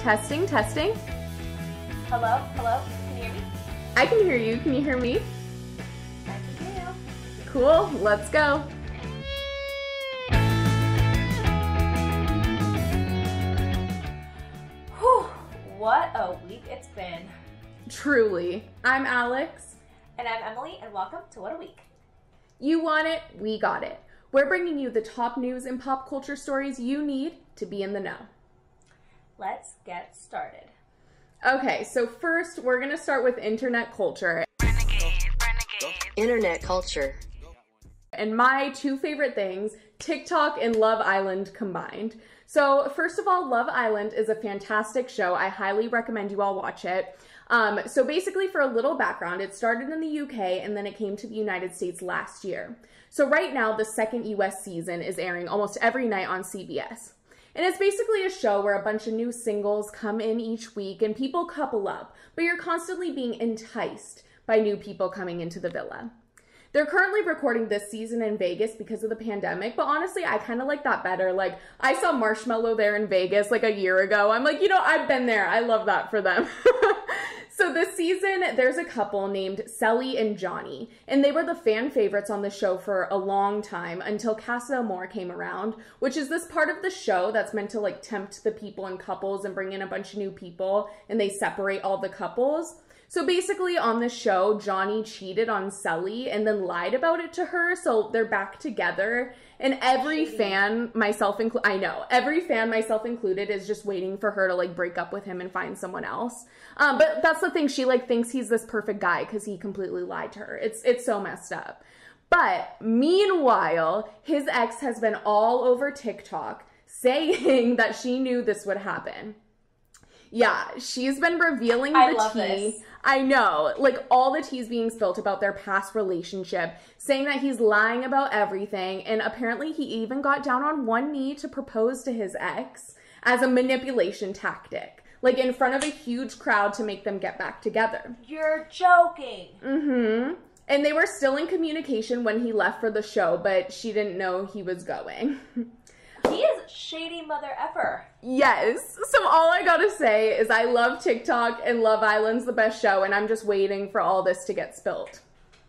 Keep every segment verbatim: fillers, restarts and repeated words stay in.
Testing, testing. Hello, hello, can you hear me? I can hear you. Can you hear me? I can hear you. Cool, let's go. Whew, what a week it's been. Truly. I'm Alex. And I'm Emily, and welcome to What a Week. You want it, we got it. We're bringing you the top news and pop culture stories you need to be in the know. Let's get started. Okay, so first we're going to start with internet culture. Renegade, renegade. Internet culture. And my two favorite things, TikTok and Love Island combined. So first of all, Love Island is a fantastic show. I highly recommend you all watch it. Um, so basically, for a little background, it started in the U K and then it came to the United States last year. So right now, the second U S season is airing almost every night on C B S. And it's basically a show where a bunch of new singles come in each week and people couple up, but you're constantly being enticed by new people coming into the villa. They're currently recording this season in Vegas because of the pandemic, but honestly, I kind of like that better. Like, I saw Marshmello there in Vegas like a year ago. I'm like, you know, I've been there. I love that for them. So this season, there's a couple named Cely and Johnny, and they were the fan favorites on the show for a long time until Casa Amor came around, which is this part of the show that's meant to like tempt the people in couples and bring in a bunch of new people, and they separate all the couples. So basically on the show, Johnny cheated on Cely and then lied about it to her, so they're back together. And every fan, myself included, I know, every fan, myself included, is just waiting for her to like break up with him and find someone else. Um, but that's the thing, she like thinks he's this perfect guy because he completely lied to her. It's, it's so messed up. But meanwhile, his ex has been all over TikTok saying that she knew this would happen. Yeah, she's been revealing the I love tea. This. I know, like all the tea's being spilled about their past relationship, saying that he's lying about everything, and apparently he even got down on one knee to propose to his ex as a manipulation tactic, like in front of a huge crowd to make them get back together. You're joking. Mm-hmm. And they were still in communication when he left for the show, but she didn't know he was going. He is shady mother effer. Yes. So all I gotta say is I love TikTok and Love Island's the best show, and I'm just waiting for all this to get spilled.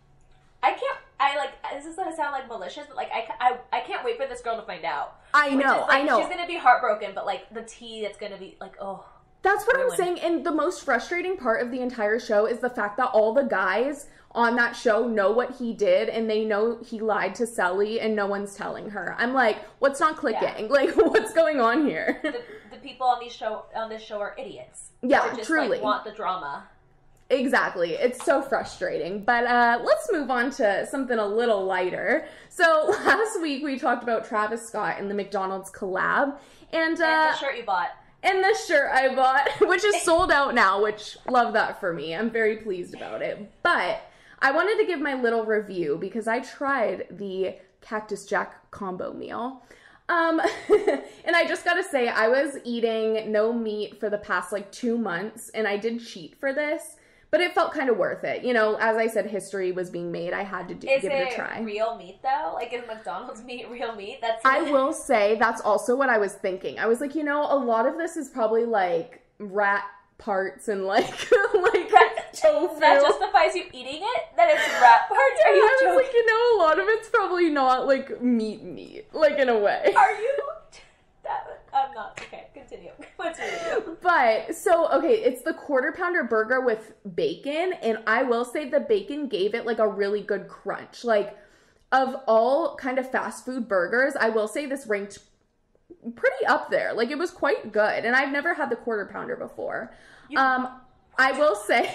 I can't, I like, this is gonna sound like malicious, but like, I, I, I can't wait for this girl to find out. I know, Which is, like, I know. She's gonna be heartbroken, but like, the tea that's gonna be like, oh. That's what ruined. I'm saying, and the most frustrating part of the entire show is the fact that all the guys on that show know what he did, and they know he lied to Cely, and no one's telling her. I'm like, what's not clicking? Yeah. Like, what's going on here? The, the people on these show on this show are idiots. Yeah, They just, truly. Like, want the drama. Exactly. It's so frustrating. But uh, let's move on to something a little lighter. So last week we talked about Travis Scott and the McDonald's collab, and uh, and the shirt you bought. And the shirt I bought, which is sold out now, which love that for me. I'm very pleased about it. But I wanted to give my little review because I tried the Cactus Jack combo meal. Um, and I just gotta say, I was eating no meat for the past like two months, and I did cheat for this, but it felt kind of worth it. You know, as I said, history was being made. I had to do, is give it a it try. Real meat though? Like, is McDonald's meat real meat? That's I will say that's also what I was thinking. I was like, you know, a lot of this is probably like rat parts and like like that, tofu. That justifies you eating it? That it's rat parts? Are Yeah, you I was joking? like, you know, a lot of it's probably not like meat meat, like in a way. Are you? That, I'm not. Okay, continue. What's your But, so, okay, it's the quarter pounder burger with bacon, and I will say the bacon gave it like a really good crunch. Like, of all kind of fast food burgers, I will say this ranked pretty up there. Like, it was quite good, and I've never had the quarter pounder before. You, um, I will say,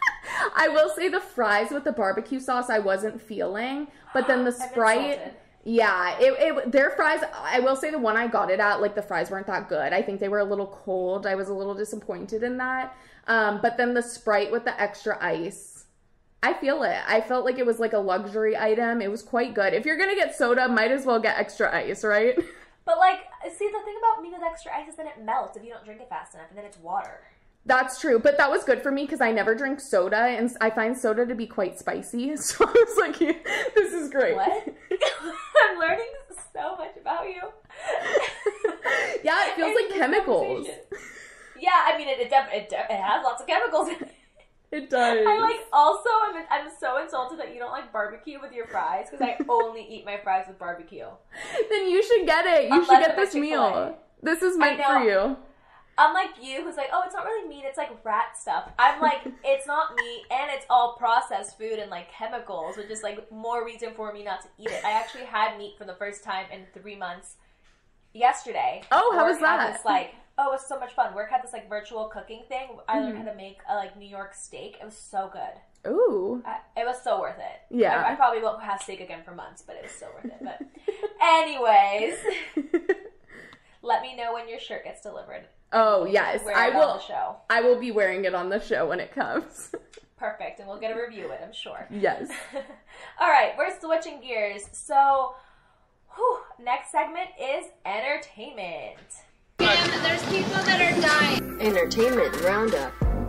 I will say the fries with the barbecue sauce I wasn't feeling, but then the Sprite, yeah, it, it their fries, I will say the one I got it at, like the fries weren't that good. I think they were a little cold. I was a little disappointed in that. Um, but then the Sprite with the extra ice, I feel it. I felt like it was like a luxury item. It was quite good. If you're gonna get soda, might as well get extra ice, right? But like, see, the thing about meat with extra ice is then it melts if you don't drink it fast enough, and then it's water. That's true, but that was good for me because I never drink soda, and I find soda to be quite spicy, so I was like, yeah, this is great. What? I'm learning so much about you. Yeah, it feels like chemicals. Yeah, I mean, it it, def- it, def- it has lots of chemicals in it. It does. I like, also, I'm, I'm so insulted that you don't like barbecue with your fries, because I only eat my fries with barbecue. Then you should get it. You Unless should get I'm this at Chick-fil-A. meal. This is meant for you. Unlike you, who's like, oh, it's not really meat, it's like rat stuff. I'm like, it's not meat, and it's all processed food and like chemicals, which is like more reason for me not to eat it. I actually had meat for the first time in three months yesterday. Oh, how was Work had that? This, like, oh, it was so much fun. Work had this like virtual cooking thing. I learned Mm. how to make a like New York steak. It was so good. Ooh. I, it was so worth it. Yeah. I, I probably won't have steak again for months, but it was so worth it. But anyways, let me know when your shirt gets delivered. Oh, yes. Wear I it will. on the show. I will be wearing it on the show when it comes. Perfect, and we'll get a review of it, I'm sure. Yes. All right, we're switching gears. So, whew, next segment is entertainment. Damn, there's people that are dying. Entertainment Roundup.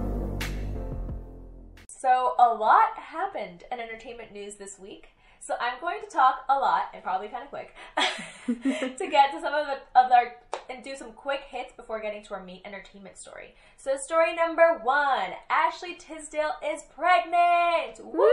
So, a lot happened in entertainment news this week. So I'm going to talk a lot, and probably kind of quick, to get to some of, the, of our, and do some quick hits before getting to our main entertainment story. So story number one, Ashley Tisdale is pregnant! Woo!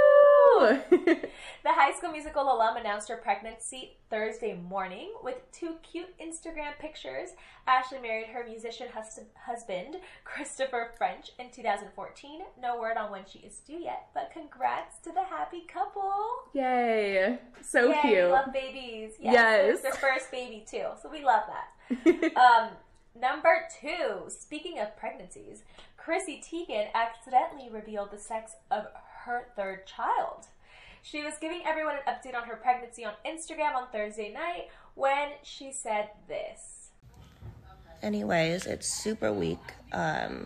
The High School Musical alum announced her pregnancy Thursday morning with two cute Instagram pictures. Ashley married her musician hus- husband, Christopher French, in two thousand fourteen. No word on when she is due yet, but congrats to the happy couple. Yay. So Yay, cute. We love babies. Yes. Yes. It's their first baby, too, so we love that. um, number two, speaking of pregnancies, Chrissy Teigen accidentally revealed the sex of her third child. She was giving everyone an update on her pregnancy on Instagram on Thursday night when she said this. Anyways, it's super weak. Um,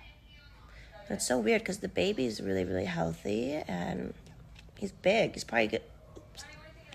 it's so weird because the baby's really, really healthy and he's big. He's probably good. Oops.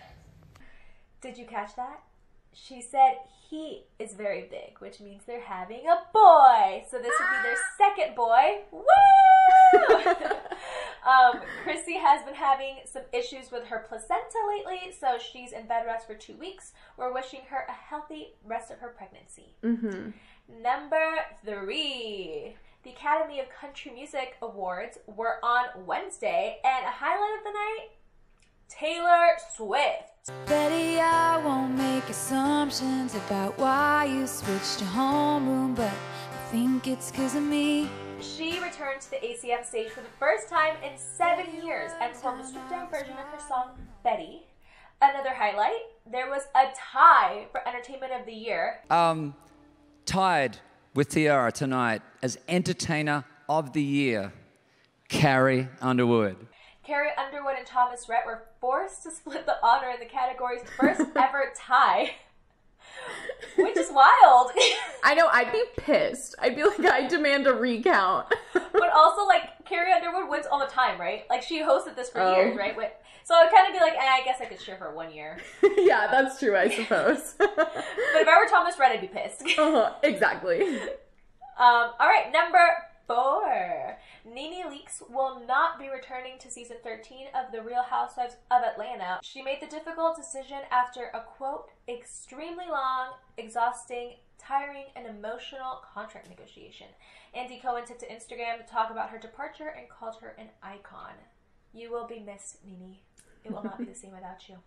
Did you catch that? She said he is very big, which means they're having a boy. So this would be their second boy. Woo! um, Chrissy has been having some issues with her placenta lately, so she's in bed rest for two weeks. We're wishing her a healthy rest of her pregnancy. Mm-hmm. Number three. The Academy of Country Music Awards were on Wednesday, and a highlight of the night, Taylor Swift. Betty, I won't make assumptions about why you switched to homeroom, but I think it's 'cause of me. She returned to the A C M stage for the first time in seven years and performed a stripped-down version of her song, Betty. Another highlight, there was a tie for Entertainment of the Year. Um, tied with Tiara tonight as Entertainer of the Year, Carrie Underwood. Carrie Underwood and Thomas Rhett were forced to split the honor in the category's first ever tie, which is wild. I know, I'd be pissed. I'd be like, I demand a recount. But also, like, Carrie Underwood wins all the time, right? Like, she hosted this for Oh. years, right? With, so I'd kind of be like, eh, I guess I could cheer for one year. Yeah, that's true, I suppose. But if I were Thomas Rhett, I'd be pissed. uh-huh, exactly. Um, all right, number four. Nene Leakes will not be returning to season thirteen of The Real Housewives of Atlanta. She made the difficult decision after a, quote, extremely long, exhausting, tiring, and emotional contract negotiation. Andy Cohen took to Instagram to talk about her departure and called her an icon. You will be missed, Nene. It will not be the same without you.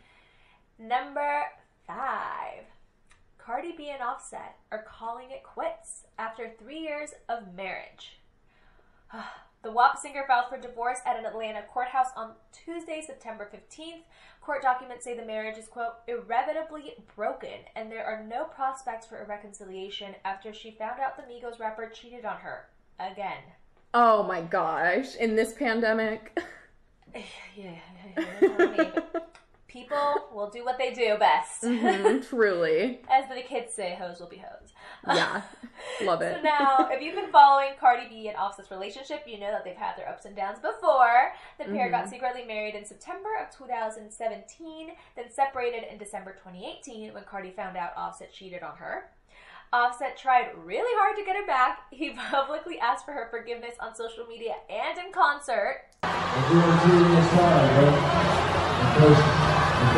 Number five. Cardi B and Offset are calling it quits after three years of marriage. The W A P singer filed for divorce at an Atlanta courthouse on Tuesday, September fifteenth. Court documents say the marriage is, quote, irrevocably broken, and there are no prospects for a reconciliation after she found out the Migos rapper cheated on her again. Oh my gosh, in this pandemic. Yeah, yeah, yeah, that's what I mean. People will do what they do best. Mm-hmm, truly. As the kids say, hoes will be hoes. Yeah, love it. So now, if you've been following Cardi B and Offset's relationship, you know that they've had their ups and downs before. The pair Mm-hmm. got secretly married in September of two thousand seventeen, then separated in December twenty eighteen when Cardi found out Offset cheated on her. Offset tried really hard to get her back. He publicly asked for her forgiveness on social media and in concert. If you want to see me, it's fine, right? Because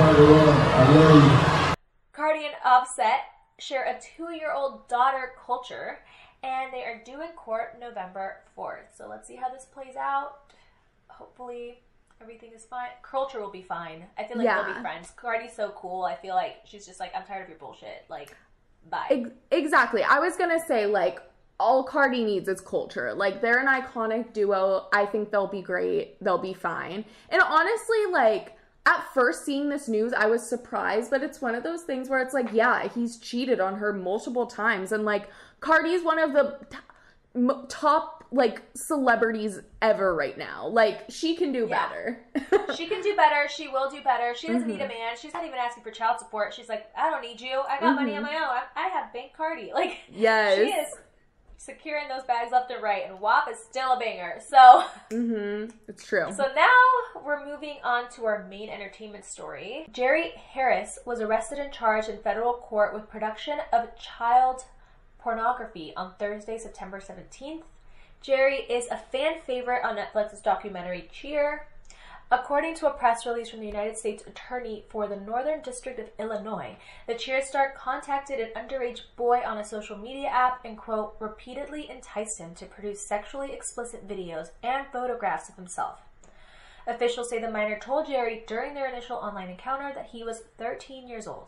I love you. Cardi and Offset share a two-year-old daughter, Culture, and they are due in court November fourth. So let's see how this plays out. Hopefully everything is fine. Culture will be fine. I feel like Yeah. they'll be friends. Cardi's so cool. I feel like she's just like, I'm tired of your bullshit. Like, bye. Ex- exactly. I was gonna say, like, all Cardi needs is culture. Like, they're an iconic duo. I think they'll be great. They'll be fine. And honestly, like, at first seeing this news, I was surprised, but it's one of those things where it's like, yeah, he's cheated on her multiple times. And, like, Cardi's one of the t- m- top, like, celebrities ever right now. Like, she can do Yeah. better. She can do better. She will do better. She doesn't Mm-hmm. need a man. She's not even asking for child support. She's like, I don't need you. I got money on my own. I, I have Bank Cardi. Like, Yes. she is securing those bags left and right, and W A P is still a banger. So, Mm-hmm. It's true. so now we're moving on to our main entertainment story. Jerry Harris was arrested and charged in federal court with production of child pornography on Thursday, September seventeenth. Jerry is a fan favorite on Netflix's documentary Cheer. According to a press release from the United States Attorney for the Northern District of Illinois, the Cheer star contacted an underage boy on a social media app and, quote, repeatedly enticed him to produce sexually explicit videos and photographs of himself. Officials say the minor told Jerry during their initial online encounter that he was thirteen years old.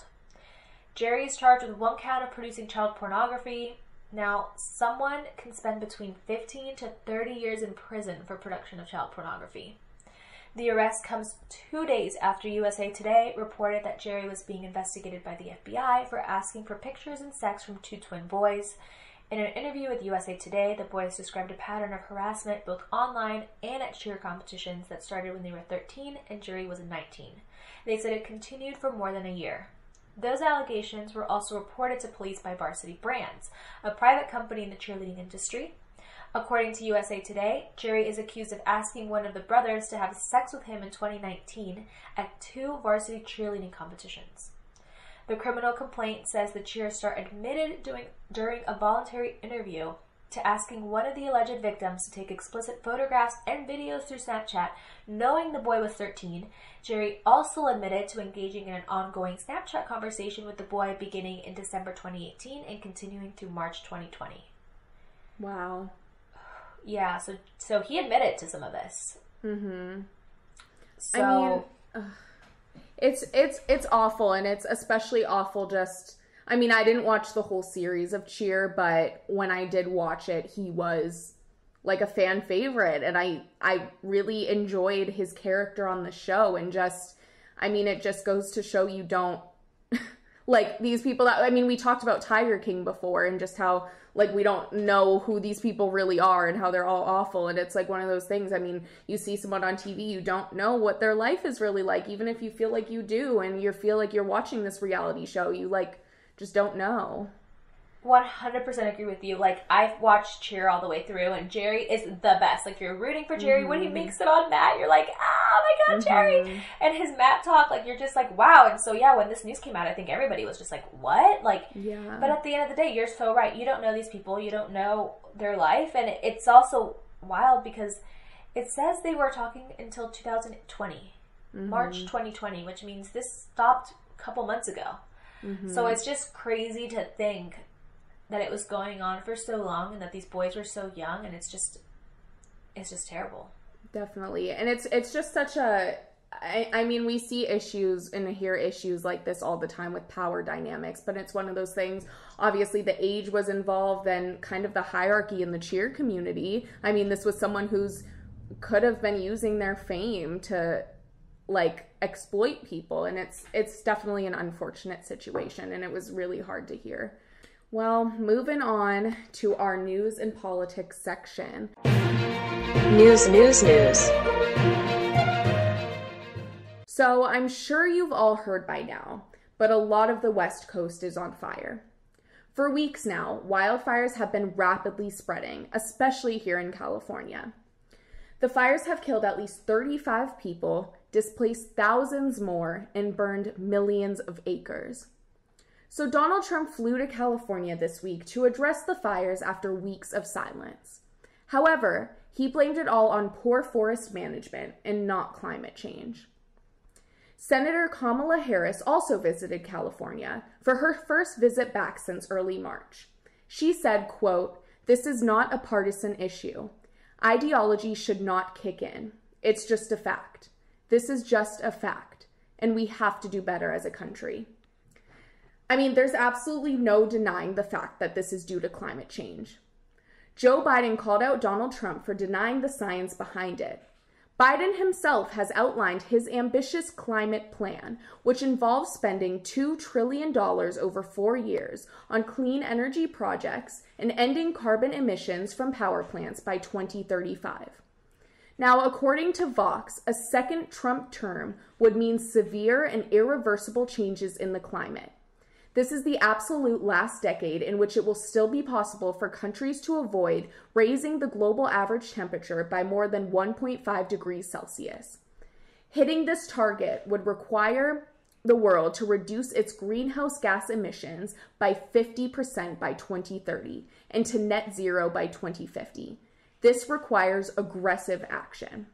Jerry is charged with one count of producing child pornography. Now, someone can spend between fifteen to thirty years in prison for production of child pornography. The arrest comes two days after U S A Today reported that Jerry was being investigated by the F B I for asking for pictures and sex from two twin boys. In an interview with U S A Today, the boys described a pattern of harassment both online and at cheer competitions that started when they were thirteen and Jerry was nineteen. They said it continued for more than a year. Those allegations were also reported to police by Varsity Brands, a private company in the cheerleading industry. According to U S A Today, Jerry is accused of asking one of the brothers to have sex with him in twenty nineteen at two varsity cheerleading competitions. The criminal complaint says the cheer star admitted doing, during a voluntary interview to asking one of the alleged victims to take explicit photographs and videos through Snapchat, knowing the boy was thirteen. Jerry also admitted to engaging in an ongoing Snapchat conversation with the boy beginning in December twenty eighteen and continuing through March twenty twenty. Wow. Yeah, so so he admitted to some of this. Mm-hmm. So, I mean, ugh. it's it's it's awful, and it's especially awful just, I mean, I didn't watch the whole series of Cheer, but when I did watch it, he was like a fan favorite, and I I really enjoyed his character on the show, and just, I mean, it just goes to show you don't, like, these people that, I mean, we talked about Tiger King before, and just how, like, we don't know who these people really are and how they're all awful. And it's like one of those things. I mean, you see someone on T V, you don't know what their life is really like, even if you feel like you do and you feel like you're watching this reality show. You, like, just don't know. one hundred percent agree with you. Like, I've watched Cheer all the way through, and Jerry is the best. Like, you're rooting for Jerry. Mm-hmm. When he makes it on Matt, you're like, oh my god, mm-hmm. Jerry! And his Matt talk, like, you're just like, wow. And so, yeah, when this news came out, I think everybody was just like, what? Like, yeah. But at the end of the day, you're so right. You don't know these people. You don't know their life. And it's also wild because it says they were talking until two thousand twenty, mm-hmm. March twenty twenty, which means this stopped a couple months ago. Mm-hmm. So it's just crazy to think that it was going on for so long and that these boys were so young, and it's just, it's just terrible. Definitely. And it's, it's just such a, I, I mean, we see issues and hear issues like this all the time with power dynamics, but it's one of those things, obviously the age was involved and kind of the hierarchy in the cheer community. I mean, this was someone who's could have been using their fame to, like, exploit people, and it's, it's definitely an unfortunate situation, and it was really hard to hear. Well, moving on to our news and politics section. News, news, news. So I'm sure you've all heard by now, but a lot of the West Coast is on fire. For weeks now, wildfires have been rapidly spreading, especially here in California. The fires have killed at least thirty-five people, displaced thousands more, and burned millions of acres. So Donald Trump flew to California this week to address the fires after weeks of silence. However, he blamed it all on poor forest management and not climate change. Senator Kamala Harris also visited California for her first visit back since early March. She said, quote, This is not a partisan issue. Ideology should not kick in. It's just a fact. This is just a fact, and we have to do better as a country. I mean, there's absolutely no denying the fact that this is due to climate change. Joe Biden called out Donald Trump for denying the science behind it. Biden himself has outlined his ambitious climate plan, which involves spending two trillion dollars over four years on clean energy projects and ending carbon emissions from power plants by twenty thirty-five. Now, according to Vox, a second Trump term would mean severe and irreversible changes in the climate. This is the absolute last decade in which it will still be possible for countries to avoid raising the global average temperature by more than one point five degrees Celsius. Hitting this target would require the world to reduce its greenhouse gas emissions by fifty percent by twenty thirty and to net zero by twenty fifty. This requires aggressive action.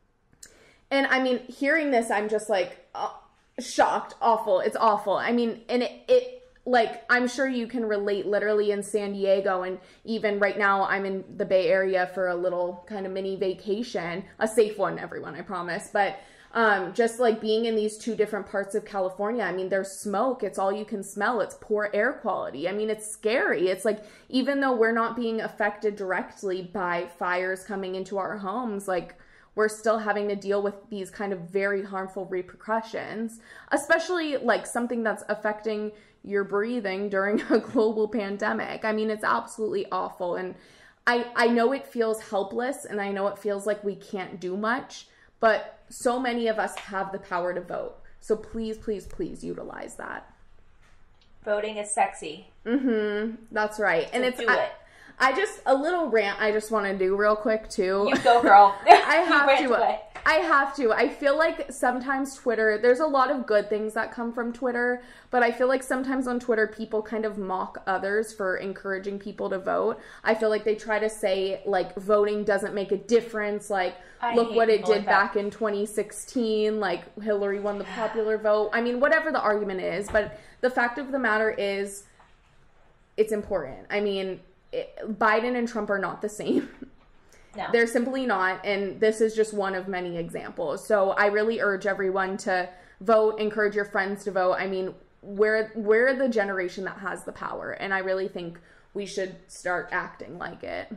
And I mean, hearing this, I'm just like, oh, shocked, awful. It's awful. I mean, and it, it, like, I'm sure you can relate literally in San Diego, and even right now I'm in the Bay Area for a little kind of mini vacation, a safe one, everyone, I promise. But um, just like being in these two different parts of California, I mean, there's smoke. It's all you can smell. It's poor air quality. I mean, it's scary. It's like, even though we're not being affected directly by fires coming into our homes, like, we're still having to deal with these kind of very harmful repercussions, especially like something that's affecting your breathing during a global pandemic. I mean, it's absolutely awful. And I, I know it feels helpless, and I know it feels like we can't do much, but so many of us have the power to vote. So please, please, please utilize that. Voting is sexy. Mm-hmm. That's right. So and it's do I, it. I just, a little rant I just want to do real quick too. You go, girl. I have rant to. away. I have to. I feel like sometimes Twitter, there's a lot of good things that come from Twitter, but I feel like sometimes on Twitter people kind of mock others for encouraging people to vote. I feel like they try to say, like, voting doesn't make a difference. Like, I look hate what it people did like that. back in twenty sixteen. Like, Hillary won the popular vote. I mean, whatever the argument is, but the fact of the matter is, it's important. I mean, it, Biden and Trump are not the same. No. They're simply not, and this is just one of many examples. So I really urge everyone to vote, encourage your friends to vote. I mean, we're, we're the generation that has the power, and I really think we should start acting like it.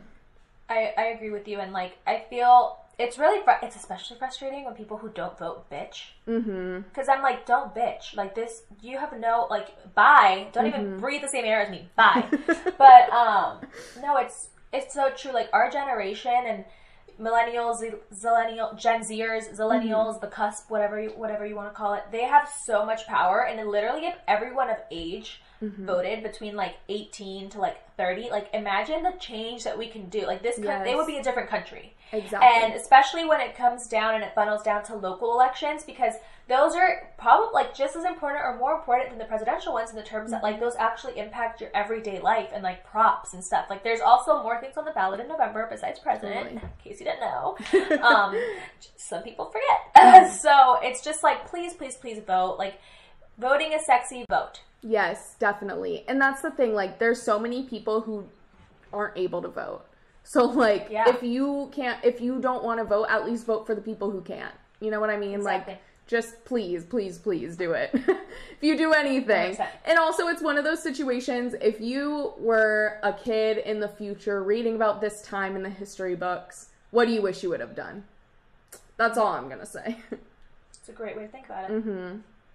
I, I agree with you, and like, I feel it's really, fr- it's especially frustrating when people who don't vote bitch. Mm-hmm. Because I'm like, don't bitch. Like, this, you have no, like, bye. Don't Mm-hmm. even breathe the same air as me. Bye. But, um, no, it's, It's so true. Like, our generation and millennials, zillennial, Gen Zers, zillennials, mm-hmm. the cusp, whatever you, whatever you want to call it, they have so much power. And literally, if everyone of age mm-hmm. voted between like eighteen to like thirty, like, imagine the change that we can do. Like, this, yes. they would be a different country. Exactly. And especially when it comes down and it funnels down to local elections, because those are probably like just as important or more important than the presidential ones in the terms that like those actually impact your everyday life and like props and stuff. Like, there's also more things on the ballot in November besides president, totally. In case you didn't know. Um, some people forget. So it's just like, please, please, please vote. Like, voting is sexy. Vote. Yes, definitely. And that's the thing. Like, there's so many people who aren't able to vote. So, like, yeah. if you can't, if you don't want to vote, at least vote for the people who can't. You know what I mean? Exactly. Like, just please, please, please do it. If you do anything. one hundred percent. And also, it's one of those situations, if you were a kid in the future reading about this time in the history books, what do you wish you would have done? That's all I'm going to say. It's a great way to think about it. Mm-hmm.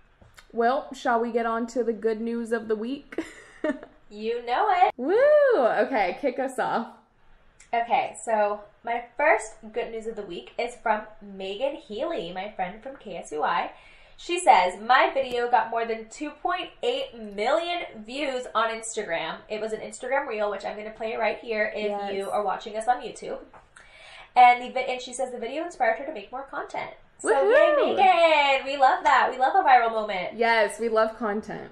Well, shall we get on to the good news of the week? You know it. Woo! Okay, kick us off. Okay, so my first good news of the week is from Megan Healy, my friend from K S U I. She says, my video got more than two point eight million views on Instagram. It was an Instagram reel, which I'm going to play right here if yes. you are watching us on YouTube. And the and she says the video inspired her to make more content. So Woohoo! yay, Megan! We love that. We love a viral moment. Yes, we love content.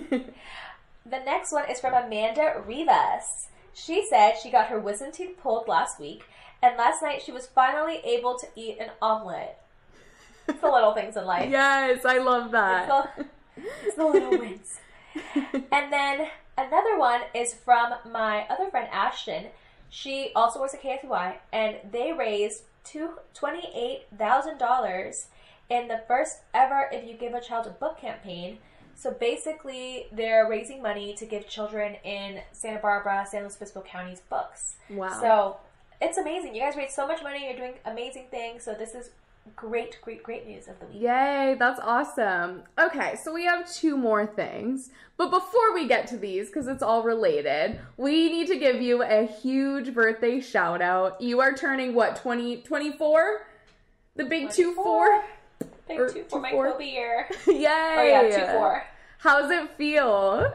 The next one is from Amanda Rivas. She said she got her wisdom teeth pulled last week, and last night she was finally able to eat an omelet. It's the little things in life. Yes, I love that. It's the, it's the little wins. And then another one is from my other friend, Ashton. She also works at K F U I, and they raised twenty-eight thousand dollars in the first ever If You Give a Child a Book campaign. So basically, they're raising money to give children in Santa Barbara, San Luis Obispo counties books. Wow. So it's amazing. You guys raised so much money. You're doing amazing things. So this is great, great, great news of the week. Yay, that's awesome. Okay, so we have two more things. But before we get to these, because it's all related, we need to give you a huge birthday shout out. You are turning, what, twenty, twenty-four? The big two four? Big Or two for my four? Kobe year. Yay! Oh yeah, two four. How's it feel?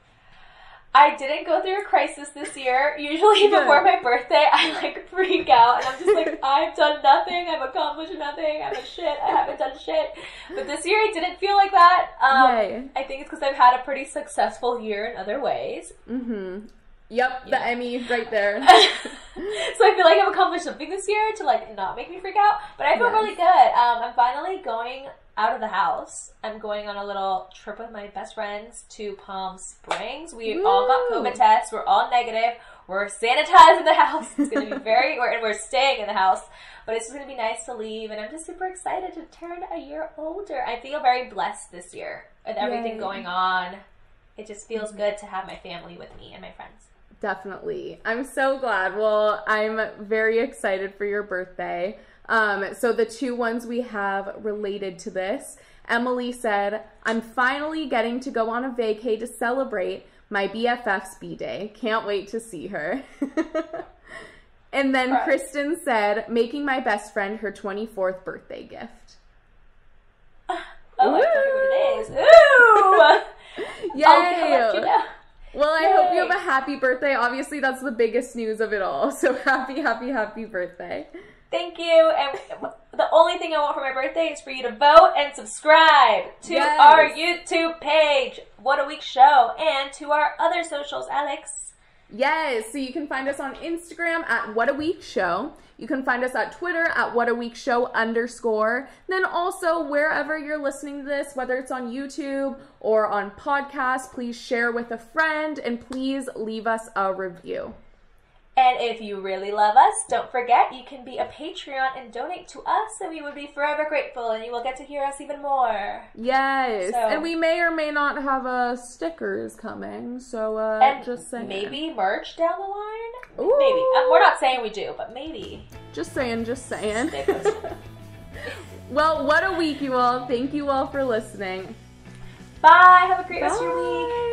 I didn't go through a crisis this year. Usually Good. before my birthday, I like freak out and I'm just like, I've done nothing, I've accomplished nothing, I'm a shit, I haven't done shit. But this year it didn't feel like that. Um, Yay. I think it's because I've had a pretty successful year in other ways. Mm-hmm. Yep, the Yeah. Emmy right there. So I feel like I've accomplished something this year to like not make me freak out. But I feel Yes. really good. Um, I'm finally going out of the house. I'm going on a little trip with my best friends to Palm Springs. We Woo. all got COVID tests. We're all negative. We're sanitizing the house. It's going to be very, we're, and we're staying in the house. But it's just going to be nice to leave. And I'm just super excited to turn a year older. I feel very blessed this year with everything Yay. going on. It just feels good to have my family with me and my friends. Definitely. I'm so glad. Well, I'm very excited for your birthday. Um, so the two ones we have related to this, Emily said, I'm finally getting to go on a vacay to celebrate my B F F's B-Day. Can't wait to see her. And then Right. Kristen said, making my best friend her twenty-fourth birthday gift. Oh, I wonder what it is. Ooh! Yay! I'll let you know. Well, I hope you Yay. have a happy birthday. Obviously, that's the biggest news of it all. So happy, happy, happy birthday. Thank you. And the only thing I want for my birthday is for you to vote and subscribe to Yes. our YouTube page, What a Week Show, and to our other socials, Alex. Yes, so you can find us on Instagram at What a Week Show. You can find us at Twitter at What a Week Show underscore. Then also wherever you're listening to this, whether it's on YouTube or on podcast, please share with a friend and please leave us a review. And if you really love us, don't forget you can be a Patreon and donate to us, and we would be forever grateful, and you will get to hear us even more. Yes, So- and we may or may not have uh, stickers coming, so uh, And just saying. maybe merch down the line? Ooh. Maybe. Um, we're not saying we do, but maybe. Just saying, just saying. Stay posted. Well, what a week, you all. Thank you all for listening. Bye. Have a great rest of your week. Bye.